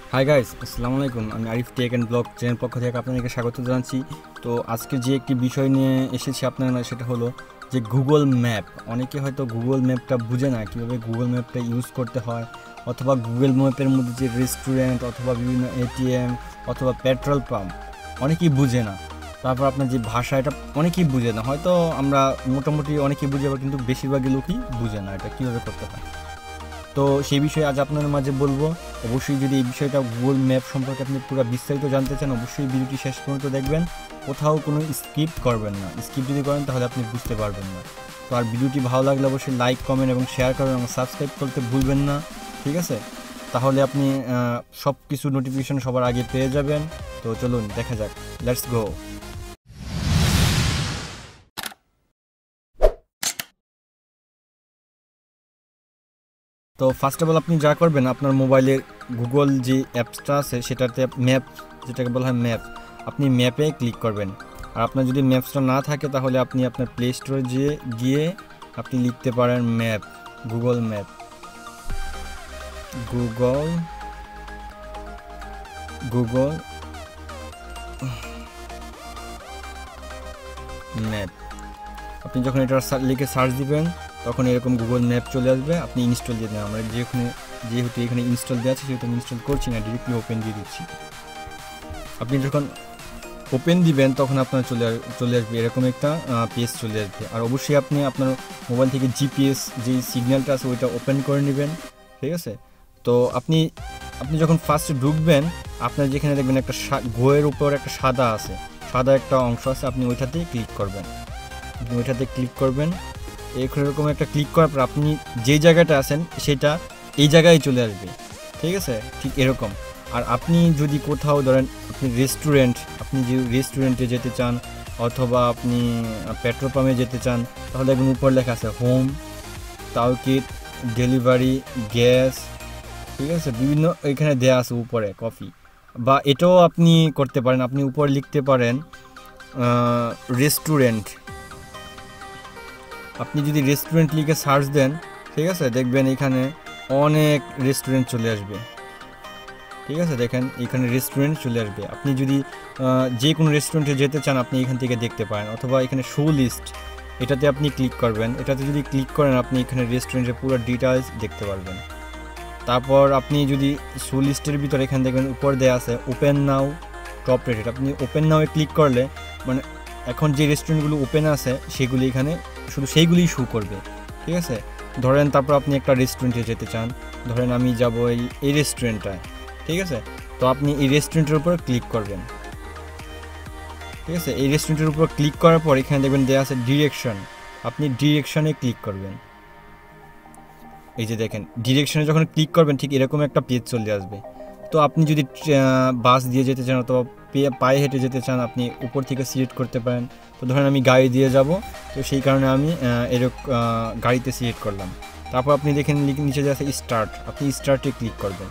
Hi guys, আসসালামু আলাইকুম। আমি Arif tech and blog channel পক্ষ থেকে আপনাদেরকে স্বাগত জানাচ্ছি। তো আজকে যে একটি বিষয় নিয়ে এসেছি আপনার, সেটা হলো যে গুগল ম্যাপ। অনেকে হয়তো গুগল ম্যাপটা বুঝে না, কীভাবে গুগল ম্যাপটা ইউজ করতে হয়, অথবা গুগল ম্যাপের মধ্যে যে রেস্টুরেন্ট অথবা বিভিন্ন এটিএম অথবা পেট্রোল পাম্প অনেকেই বুঝে না। তারপর আপনার যে ভাষা, এটা অনেকেই বুঝে না। হয়তো আমরা মোটামুটি অনেকেই বুঝে, কিন্তু বেশিরভাগই লোকই বুঝে না এটা কীভাবে করতে হয়। তো সেই বিষয়ে আজ আপনাদের মাঝে বলবো। অবশ্যই যদি এই বিষয়টা গুগল ম্যাপ সম্পর্কে আপনি পুরো বিস্তারিত জানতে চান, অবশ্যই ভিডিওটি শেষ পর্যন্ত দেখবেন। কোথাও কোনো স্কিপ করবেন না, স্কিপ যদি করেন তাহলে আপনি বুঝতে পারবেন না। তো আর ভিডিওটি ভালো লাগলে অবশ্যই লাইক, কমেন্ট এবং শেয়ার করবেন এবং সাবস্ক্রাইব করতে ভুলবেন না, ঠিক আছে? তাহলে আপনি সব কিছু নোটিফিকেশন সবার আগে পেয়ে যাবেন। তো চলুন দেখা যাক, লেটস গো। তো ফার্স্ট অফ অল আপনি যা করবেন, আপনার মোবাইলের গুগল যে অ্যাপসটা আছে সেটাতে ম্যাপ, যেটাকে বলা হয় ম্যাপ, আপনি ম্যাপে ক্লিক করবেন। আর আপনার যদি ম্যাপসটা না থাকে তাহলে আপনি আপনার প্লে স্টোরে গিয়ে আপনি লিখতে পারেন map, Google map, Google Google map. আপনি যখন এটা লিখে সার্চ দিবেন তখন এরকম গুগল ম্যাপ চলে আসবে। আপনি ইনস্টল দিয়ে দেন। আমরা যেহেতু এখানে ইনস্টল দেওয়া আছে সেহেতু আমি ইনস্টল করছি না, ডিরেক্টলি ওপেন দিয়ে দিচ্ছি। আপনি যখন ওপেন দিবেন তখন আপনার চলে আসবে এরকম একটা পেজ চলে আসবে। আর অবশ্যই আপনি আপনার মোবাইল থেকে জিপিএস যে সিগন্যালটা আছে ওইটা ওপেন করে নেবেন, ঠিক আছে? তো আপনি যখন ফার্স্টে ঢুকবেন, আপনার যেখানে দেখবেন একটা গোয়ের উপর একটা সাদা একটা অংশ আছে, আপনি ওইটাতেই ক্লিক করবেন। আপনি ওইটাতে ক্লিক করবেন। এরকম একটা ক্লিক করার পর আপনি যে জায়গাটা আছেন সেটা এই জায়গায় চলে আসবে, ঠিক আছে? ঠিক এরকম। আর আপনি যদি কোথাও ধরেন আপনি যে রেস্টুরেন্টে যেতে চান অথবা আপনি পেট্রোল পাম্পে যেতে চান, তাহলে একদম উপর লেখা আছে হোম, তাওকিদ, ডেলিভারি, গ্যাস, ঠিক আছে? বিভিন্ন এখানে দেয়া আছে উপরে কফি। বা এটাও আপনি করতে পারেন, আপনি উপরে লিখতে পারেন রেস্টুরেন্ট। আপনি যদি রেস্টুরেন্ট লিখে সার্চ দেন, ঠিক আছে, দেখবেন এখানে অনেক রেস্টুরেন্ট চলে আসবে, ঠিক আছে? দেখেন এখানে রেস্টুরেন্ট চলে আসবে। আপনি যদি যে কোনো রেস্টুরেন্টে যেতে চান আপনি এখান থেকে দেখতে পারেন, অথবা এখানে শো লিস্ট, এটাতে আপনি ক্লিক করবেন। এটাতে যদি ক্লিক করেন আপনি এখানে রেস্টুরেন্টের পুরো ডিটেলস দেখতে পারবেন। তারপর আপনি যদি শো লিস্টের ভিতরে এখানে দেখবেন উপর দেওয়া আছে ওপেন নাও টপ রেটেড। আপনি ওপেন নাওয়ে ক্লিক করলে মানে এখন যে রেস্টুরেন্টগুলো ওপেন আছে সেগুলি এখানে শুধু সেইগুলিই শো করবে, ঠিক আছে? ধরেন তারপর আপনি একটা রেস্টুরেন্টে যেতে চান, ধরেন আমি যাব এই রেস্টুরেন্টটায়, ঠিক আছে? তো আপনি এই রেস্টুরেন্টের উপর ক্লিক করবেন, ঠিক আছে? এই রেস্টুরেন্টের উপর ক্লিক করার পর এখানে দেখবেন দেওয়া আছে ডিরেকশন। আপনি ডিরেকশনে ক্লিক করবেন। এই যে দেখেন ডিরেকশনে যখন ক্লিক করবেন ঠিক এরকম একটা পেজ চলে আসবে। তো আপনি যদি বাস দিয়ে যেতে চান অথবা পায়ে হেঁটে যেতে চান আপনি উপর থেকে সিলেক্ট করতে পারেন। তো ধরেন আমি গাড়ি দিয়ে যাব, তো সেই কারণে আমি গাড়িতে সিলেক্ট করলাম। তারপর আপনি দেখেন নিচে যে আছে স্টার্ট, আপনি স্টার্টে ক্লিক করবেন।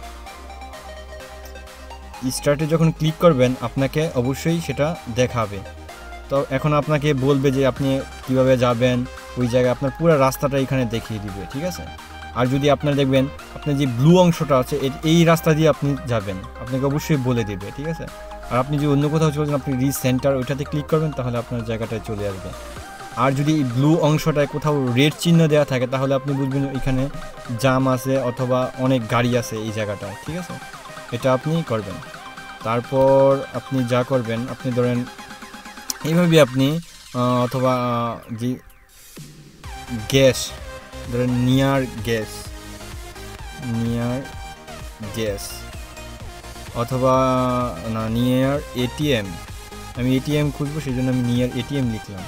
স্টার্টে যখন ক্লিক করবেন আপনাকে অবশ্যই সেটা দেখাবে। তো এখন আপনাকে বলবে যে আপনি কিভাবে যাবেন ওই জায়গায়, আপনার পুরো রাস্তাটা এখানে দেখিয়ে দিবে, ঠিক আছে? আর যদি আপনার দেখবেন আপনার যে ব্লু অংশটা আছে এই রাস্তা দিয়ে আপনি যাবেন, আপনাকে অবশ্যই বলে দেবে, ঠিক আছে? আর আপনি যদি অন্য কোথাও চলে যান আপনি রিসেন্টার ওইটাতে ক্লিক করবেন, তাহলে আপনার জায়গাটায় চলে আসবে। আর যদি এই ব্লু অংশটায় কোথাও রেড চিহ্ন দেওয়া থাকে তাহলে আপনি বুঝবেন এখানে জাম আছে অথবা অনেক গাড়ি আছে এই জায়গাটায়, ঠিক আছে? এটা আপনি করবেন। তারপর আপনি যা করবেন, আপনি ধরেন এইভাবে আপনি অথবা যে গ্যাস, ধরেন নিয়ার গ্যাস অথবা না নিয়ার এটিএম, আমি এটিএম খুঁজবো সেই জন্য আমি নিয়ার এটিএম লিখলাম,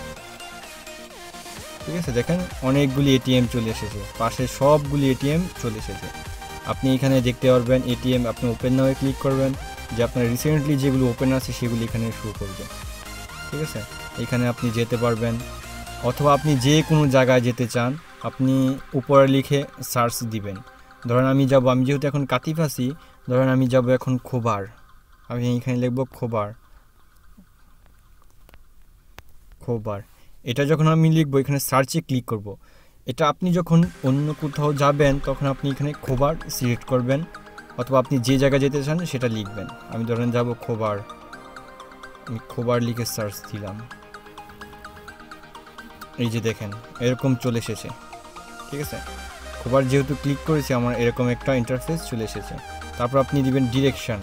ঠিক আছে? দেখেন অনেকগুলি এটিএম চলে এসেছে, পাশে সবগুলি এটিএম চলে এসেছে। আপনি এখানে দেখতে পারবেন এটিএম। আপনি ওপেন নাও ক্লিক করবেন, যে আপনার রিসেন্টলি যেগুলো ওপেন আছে সেগুলি এখানে শো করবে, ঠিক আছে? এখানে আপনি যেতে পারবেন, অথবা আপনি যে কোনো জায়গায় যেতে চান আপনি উপরে লিখে সার্চ দিবেন। ধরেন আমি যেহেতু এখন কাতিফ আছি, ধরেন আমি যাব এখন খোবার, আমি এখানে লিখব খোবার। এটা যখন আমি লিখবো এখানে সার্চে ক্লিক করব। এটা আপনি যখন অন্য কোথাও যাবেন তখন আপনি এখানে খোবার সিলেক্ট করবেন, অথবা আপনি যে জায়গায় যেতে চান সেটা লিখবেন। আমি ধরেন যাব খোবার, আমি খোবার লিখে সার্চ দিলাম, এই যে দেখেন এরকম চলে এসেছে। ঠিক আছে, খোবার যেহেতু ক্লিক করেছি আমার এরকম একটা ইন্টারফেস চলে এসেছে। তারপর আপনি দিবেন ডিরেকশন।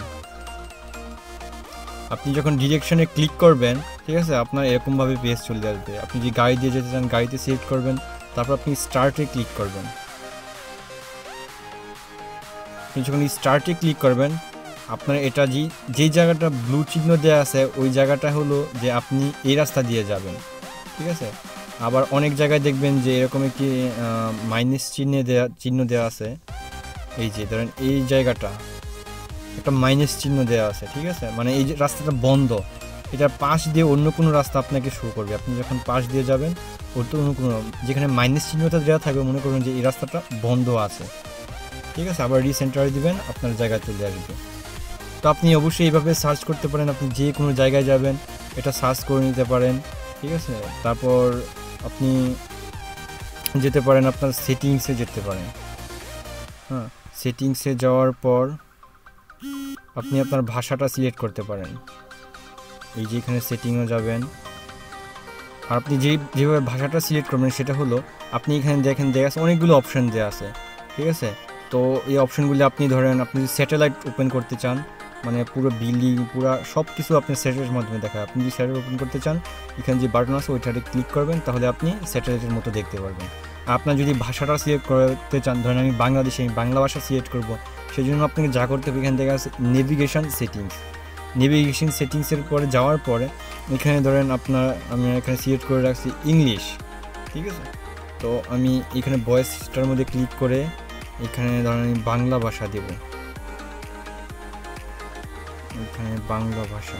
আপনি যখন ডিরেকশনে ক্লিক করবেন, ঠিক আছে, আপনার এরকমভাবে পেজ চলে আসবে। আপনি যে গাড়ি দিয়ে যেতে চান গাড়িতে সিলেক্ট করবেন, তারপর আপনি স্টার্টে ক্লিক করবেন। আপনি যখন স্টার্টে ক্লিক করবেন, আপনার এটা যেই জায়গাটা ব্লু চিহ্ন দেওয়া আছে ওই জায়গাটা হলো যে আপনি এই রাস্তা দিয়ে যাবেন। ঠিক আছে, আবার অনেক জায়গায় দেখবেন যে এরকম একটি মাইনাস চিহ্ন দেওয়া আছে। এই যে ধরেন এই জায়গাটা একটা মাইনাস চিহ্ন দেওয়া আছে। ঠিক আছে, মানে এই যে রাস্তাটা বন্ধ, এটার পাশ দিয়ে অন্য কোনো রাস্তা আপনাকে শো করবে। আপনি যখন পাশ দিয়ে যাবেন ওর তো অন্য কোনো, যেখানে মাইনাস চিহ্নটা দেওয়া থাকবে মনে করুন যে এই রাস্তাটা বন্ধ আছে। ঠিক আছে, আবার রিসেন্টারে দিবেন, আপনার জায়গায় চলে আসবে। তো আপনি অবশ্যই এইভাবে সার্চ করতে পারেন, আপনি যে কোনো জায়গায় যাবেন এটা সার্চ করে নিতে পারেন। ঠিক আছে, তারপর আপনি যেতে পারেন আপনার সেটিংসে যেতে পারেন। হ্যাঁ, সেটিংসে যাওয়ার পর আপনি আপনার ভাষাটা সিলেক্ট করতে পারেন। এই যে এখানে সেটিংয়ে যাবেন, আর আপনি যেভাবে ভাষাটা সিলেক্ট করবেন সেটা হলো আপনি এখানে দেখেন দেওয়া আছে অনেকগুলো অপশান দেওয়া আছে। ঠিক আছে, তো এই অপশানগুলি আপনি ধরেন আপনি যদি স্যাটেলাইট ওপেন করতে চান, মানে পুরো বিল্ডিং পুরো সব কিছু আপনি স্যাটেলাইটের মাধ্যমে দেখায়। আপনি যদি স্যাটেলাইট ওপেন করতে চান এখানে যে বাটন আছে ওইটাতে ক্লিক করবেন, তাহলে আপনি স্যাটেলাইটের মতো দেখতে পারবেন। আপনার যদি ভাষাটা সিলেক্ট করতে চান, ধরেন আমি বাংলাদেশে, আমি বাংলা ভাষা সিলেক্ট করব, সেই জন্য আপনাকে যা করতে হবে এখান থেকে আছে নেভিগেশন সেটিংসের পরে যাওয়ার পরে এখানে ধরেন আমি এখানে সিলেক্ট করে রাখছি ইংলিশ। ঠিক আছে, তো আমি এখানে ভয়েসটার মধ্যে ক্লিক করে এখানে ধরেন আমি বাংলা ভাষা দেব। এখানে বাংলা ভাষা,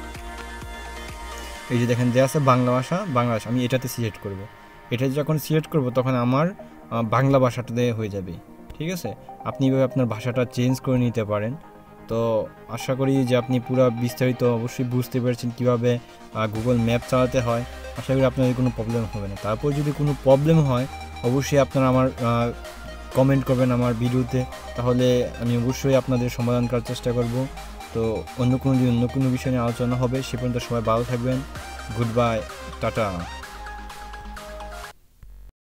এই যে দেখেন দেওয়া আছে বাংলা ভাষা, আমি এটাতে সিলেক্ট করব। এটা যখন সিলেক্ট করব তখন আমার বাংলা ভাষাটাতে হয়ে যাবে। ঠিক আছে, আপনি এভাবে আপনার ভাষাটা চেঞ্জ করে নিতে পারেন। তো আশা করি যে আপনি পুরো বিস্তারিত অবশ্যই বুঝতে পেরেছেন কীভাবে গুগল ম্যাপ চালাতে হয়। আশা করি আপনাদের কোনো প্রবলেম হবে না। তারপর যদি কোনো প্রবলেম হয় অবশ্যই আপনারা আমার কমেন্ট করবেন আমার ভিডিওতে, তাহলে আমি অবশ্যই আপনাদের সমাধান করার চেষ্টা করব। তো অন্য কোনো বিষয় নিয়ে আলোচনা হবে। সে পর্যন্ত সবাই ভালো থাকবেন। Good bye, tata.